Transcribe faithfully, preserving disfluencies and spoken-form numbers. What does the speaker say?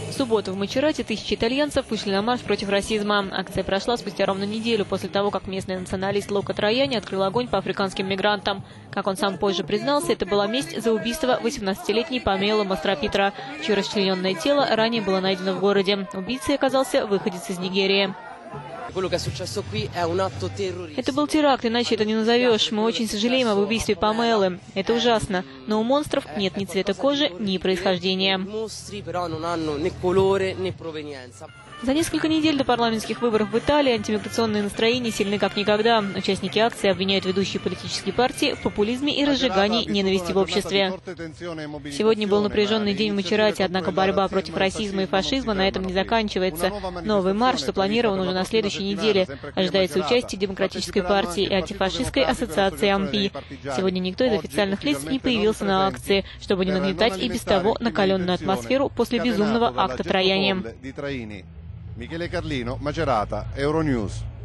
В субботу в Мачерате тысячи итальянцев вышли на марш против расизма. Акция прошла спустя ровно неделю после того, как местный националист Лука Трояни открыл огонь по африканским мигрантам. Как он сам позже признался, это была месть за убийство восемнадцатилетней Памелы Мастрапитра, чье расчлененное тело ранее было найдено в городе. Убийцей оказался выходец из Нигерии. Это был теракт, иначе это не назовешь. Мы очень сожалеем об убийстве Памелы. Это ужасно. Но у монстров нет ни цвета кожи, ни происхождения. За несколько недель до парламентских выборов в Италии антимиграционные настроения сильны как никогда. Участники акции обвиняют ведущие политические партии в популизме и разжигании ненависти в обществе. Сегодня был напряженный день в Мачерате, однако борьба против расизма и фашизма на этом не заканчивается. Новый марш запланирован уже на следующей неделе. Ожидается участие Демократической партии и антифашистской ассоциации АМПИ. Сегодня никто из официальных лиц не появился на акции, чтобы не нагнетать и без того накаленную атмосферу после безумного акта Трояни. Michele Carlino, Macerata, Euronews.